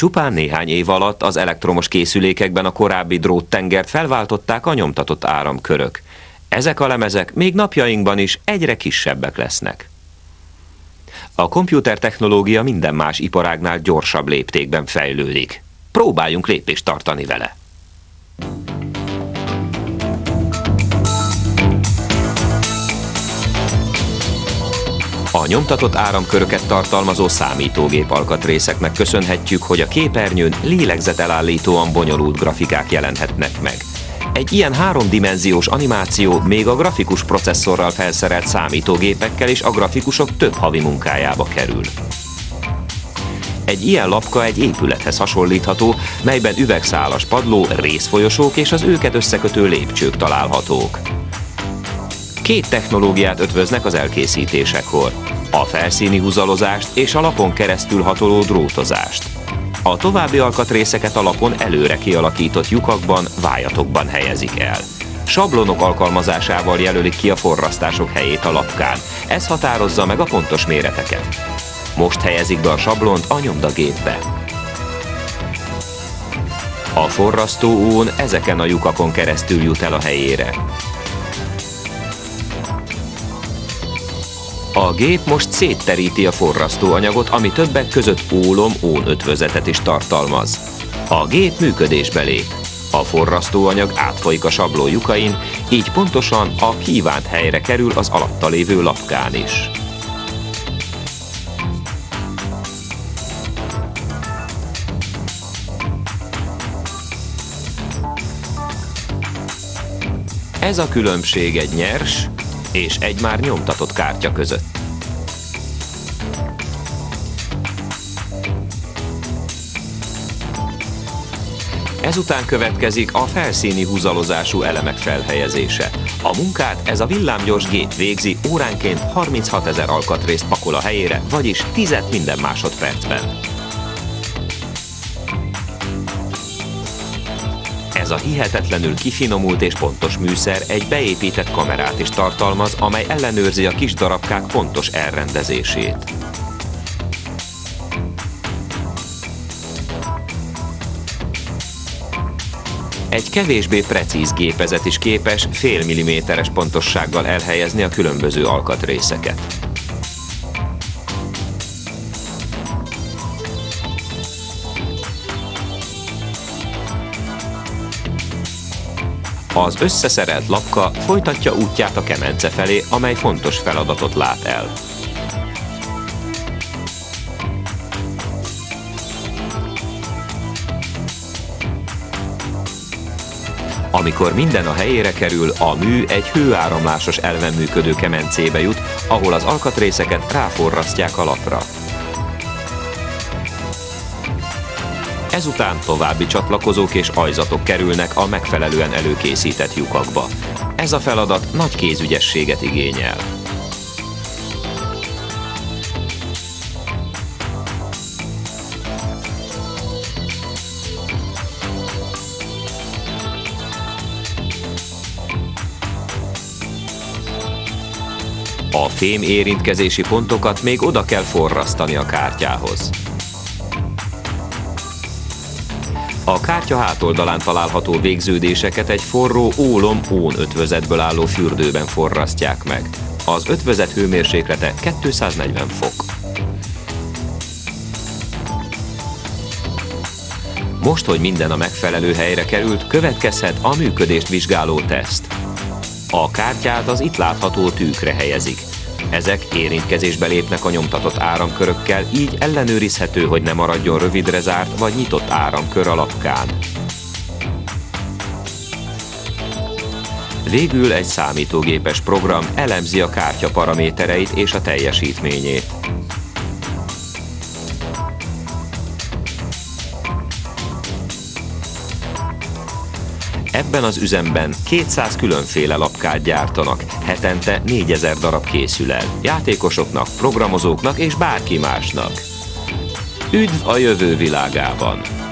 Csupán néhány év alatt az elektromos készülékekben a korábbi dróttengert felváltották a nyomtatott áramkörök. Ezek a lemezek még napjainkban is egyre kisebbek lesznek. A komputertechnológia minden más iparágnál gyorsabb léptékben fejlődik. Próbáljunk lépést tartani vele. A nyomtatott áramköröket tartalmazó számítógép alkatrészeknek köszönhetjük, hogy a képernyőn lélegzetelállítóan bonyolult grafikák jelenhetnek meg. Egy ilyen háromdimenziós animáció még a grafikus processzorral felszerelt számítógépekkel és a grafikusok több havi munkájába kerül. Egy ilyen lapka egy épülethez hasonlítható, melyben üvegszálas padló, részfolyosók és az őket összekötő lépcsők találhatók. Két technológiát ötvöznek az elkészítésekor: a felszíni húzalozást és a lapon keresztül hatoló drótozást. A további alkatrészeket a lapon előre kialakított lyukakban, vájatokban helyezik el. Sablonok alkalmazásával jelölik ki a forrasztások helyét a lapkán. Ez határozza meg a pontos méreteket. Most helyezik be a sablont a nyomdagépbe. A forrasztóón ezeken a lyukakon keresztül jut el a helyére. A gép most szétteríti a forrasztóanyagot, ami többek között ólom-ón ötvözetet is tartalmaz. A gép működésbe lép. A forrasztóanyag átfolyik a sabló lyukain, így pontosan a kívánt helyre kerül az alatta lévő lapkán is. Ez a különbség egy nyers és egy már nyomtatott kártya között. Ezután következik a felszíni húzalozású elemek felhelyezése. A munkát ez a villámgyors gép végzi, óránként 36 000 alkatrészt pakol a helyére, vagyis 10 minden másodpercben. Ez a hihetetlenül kifinomult és pontos műszer egy beépített kamerát is tartalmaz, amely ellenőrzi a kis darabkák pontos elrendezését. Egy kevésbé precíz gépezet is képes fél milliméteres pontossággal elhelyezni a különböző alkatrészeket. Az összeszerelt lapka folytatja útját a kemence felé, amely fontos feladatot lát el. Amikor minden a helyére kerül, a mű egy hőáramlásos elven működő kemencébe jut, ahol az alkatrészeket ráforrasztják a lapra. Ezután további csatlakozók és ajzatok kerülnek a megfelelően előkészített lyukakba. Ez a feladat nagy kézügyességet igényel. A fém érintkezési pontokat még oda kell forrasztani a kártyához. A kártya hátoldalán található végződéseket egy forró ólom-ón ötvözetből álló fürdőben forrasztják meg. Az ötvözet hőmérséklete 240 fok. Most, hogy minden a megfelelő helyre került, következhet a működést vizsgáló teszt. A kártyát az itt látható tűkre helyezik. Ezek érintkezésbe lépnek a nyomtatott áramkörökkel, így ellenőrizhető, hogy ne maradjon rövidre zárt vagy nyitott áramkör a lapkán. Végül egy számítógépes program elemzi a kártya paramétereit és a teljesítményét. Ebben az üzemben 200 különféle lapkát gyártanak, hetente 4000 darab készül el, játékosoknak, programozóknak és bárki másnak. Üdv a jövő világában!